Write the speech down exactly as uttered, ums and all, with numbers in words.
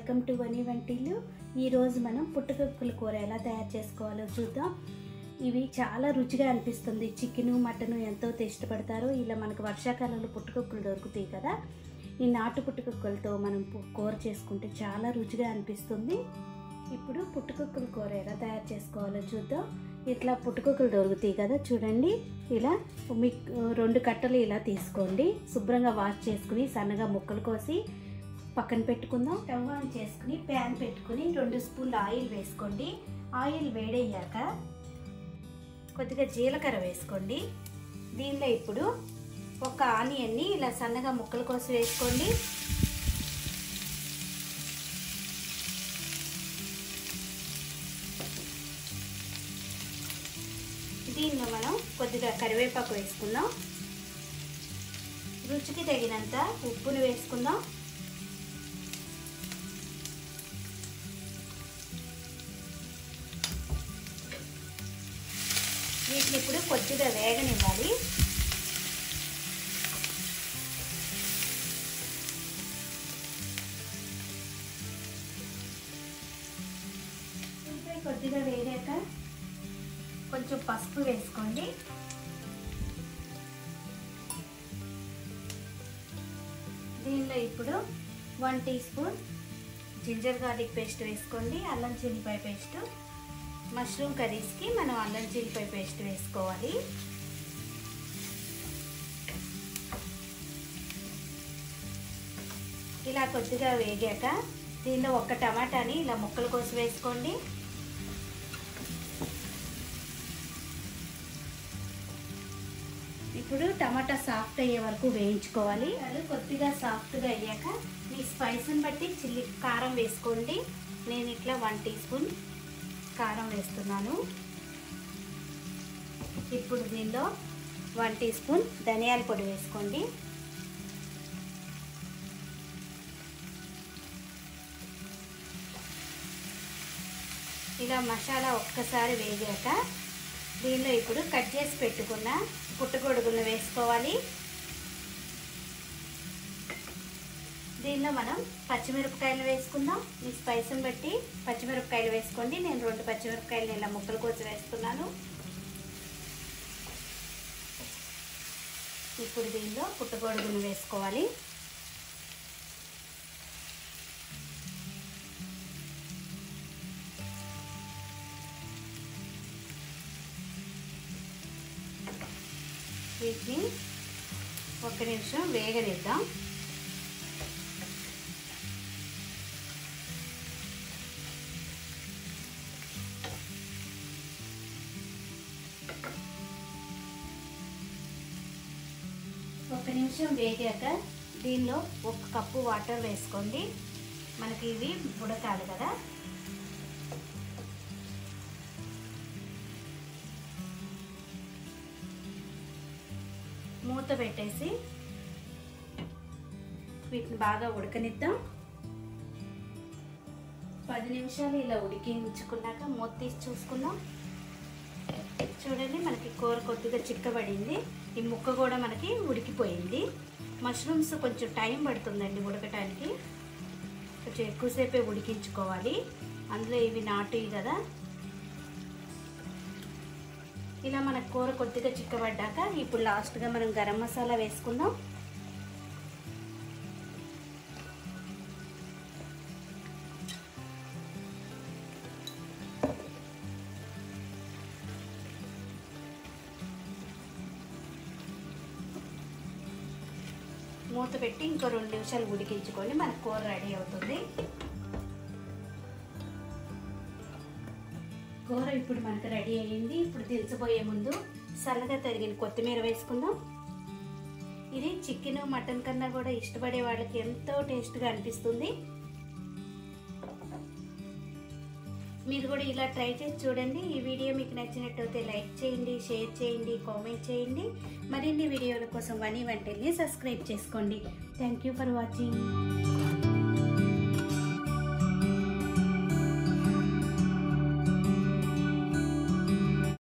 Welcome to వని వంటిల్లు। ఈరోజు మనం పుట్టగొడుగుల కూర ఎలా తయారు చేసుకోవాలో చూద్దాం। ఇవి చాలా రుచిగా అనిపిస్తుంది। చికెన్ మటన్ ఎంతో ఇష్టపడతారు। ఇలా మనకు వర్షాకాలంలో పుట్టగొడుగులు దొరుకుతాయి కదా, ఈ నాటు పుట్టగొడుగులతో మనం కూర చేసుకుంటే చాలా రుచిగా అనిపిస్తుంది। ఇప్పుడు పుట్టగొడుగుల కూర ఎలా తయారు చేసుకోవాలో చూద్దాం। ఇట్లా పుట్టగొడుగులు దొరుకుతాయి కదా, చూడండి ఇలా మీ రెండు కట్టలు ఇలా తీసుకోండి। శుభ్రంగా వాష్ చేసుకుని సన్నగా ముక్కలు కోసి పక్కన పెట్టుకుందాం। స్టవ్ ఆన్ చేసుకుని ప్యాన్ పెట్టుకుని రెండు స్పూన్ల ఆయిల్ వేసుకోండి। ఆయిల్ వేడయ్యాక కొద్దిగా జీలకర్ర వేసుకోండి। దీనిలో ఇప్పుడు ఒక ఆనియన్ని ఇలా సన్నగా ముక్కలు కోసి వేసుకోండి। దీనిలో మనం కొద్దిగా కరివేపాకు వేసుకుందాం। రుచికి తగినంత ఉప్పును వేసుకుందాం। వీటిని ఇప్పుడు కొద్దిగా వేగనివ్వాలి। ఉల్లిపాయ కొద్దిగా వేగాక కొంచెం పసుపు వేసుకోండి। దీనిలో ఇప్పుడు one teaspoon ginger garlic paste వేసుకోండి। అల్లం చిల్లిపాయ పేస్ట్, మష్రూమ్ కర్రీస్కి మనం అల్లం చిల్లిపాయ పేస్ట్ వేసుకోవాలి। ఇలా కొద్దిగా వేగాక దీనిలో ఒక టమాటాని ఇలా ముక్కలు కోసి వేసుకోండి। ఇప్పుడు టమాటా సాఫ్ట్ అయ్యే వరకు వేయించుకోవాలి। అది కొద్దిగా సాఫ్ట్గా అయ్యాక మీ స్పైస్ని బట్టి చిల్లి కారం వేసుకోండి। నేను ఇట్లా వన్ టీ స్పూన్ కారం వేస్తున్నాను। ఇప్పుడు దీనిలో వన్ టీ స్పూన్ ధనియాల పొడి వేసుకోండి। ఇలా మసాలా ఒక్కసారి వేగాక దీనిలో ఇప్పుడు కట్ చేసి పెట్టుకున్న పుట్టగొడుగులను వేసుకోవాలి। దీనిలో మనం పచ్చిమిరపకాయలు వేసుకుందాం। మీ స్పైస్ని బట్టి పచ్చిమిరపకాయలు వేసుకోండి। నేను రెండు పచ్చిమిరపకాయలు ఇలా ముక్కలు కోసి వేస్తున్నాను। ఇప్పుడు దీనిలో పుట్టగొడుగులు వేసుకోవాలి। వీటిని ఒక నిమిషం వేగనిద్దాం। ఒక నిమిషం వేగాక దీనిలో ఒక కప్పు వాటర్ వేసుకోండి। మనకి ఇవి ఉడకాలి కదా। మూత పెట్టేసి వీటిని బాగా ఉడకనిద్దాం। పది నిమిషాలు ఇలా ఉడికించుకున్నాక మూత తీసి చూసుకుందాం। చూడండి మనకి కూర కొద్దిగా చిక్కబడింది। ఈ ముక్క కూడా మనకి ఉడికిపోయింది। మష్రూమ్స్ కొంచెం టైం పడుతుందండి ఉడకటానికి, కొంచెం ఎక్కువసేపే ఉడికించుకోవాలి। అందులో ఇవి నాటువి కదా। ఇలా మన కూర కొద్దిగా చిక్కబడ్డాక ఇప్పుడు లాస్ట్గా మనం గరం మసాలా వేసుకుందాం। మూత పెట్టి ఇంకో రెండు నిమిషాలు ఉడికించుకొని మన కూర రెడీ అవుతుంది। కూర ఇప్పుడు మనకు రెడీ అయ్యింది। ఇప్పుడు దించబోయే ముందు సన్నగా తరిగిన కొత్తిమీర వేసుకుందాం। ఇది చికెన్ మటన్ కన్నా కూడా ఇష్టపడే వాళ్ళకి ఎంతో టేస్ట్గా అనిపిస్తుంది। మీరు కూడా ఇలా ట్రై చేసి చూడండి। ఈ వీడియో మీకు నచ్చినట్టయితే లైక్ చేయండి, షేర్ చేయండి, కామెంట్ చేయండి। మరిన్ని వీడియోల కోసం వని వంటిల్ని సబ్స్క్రైబ్ చేసుకోండి। Thank you for watching.